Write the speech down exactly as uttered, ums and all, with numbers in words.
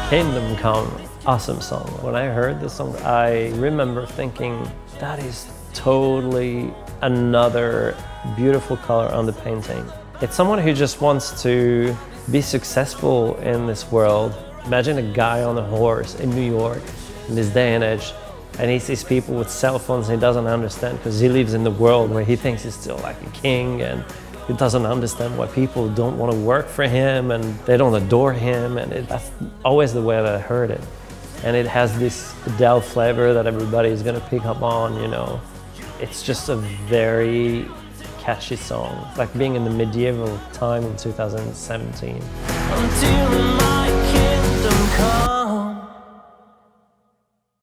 Kingdom Come, awesome song. When I heard the song, I remember thinking, that is totally another beautiful color on the painting. It's someone who just wants to be successful in this world. Imagine a guy on a horse in New York in this day and age, and he sees people with cell phones and he doesn't understand because he lives in the world where he thinks he's still like a king, and he doesn't understand why people don't want to work for him and they don't adore him, and it, that's always the way that I heard it. And it has this Adele flavor that everybody is going to pick up on, you know. It's just a very catchy song, like being in the medieval time in two thousand seventeen. Until my kingdom comes.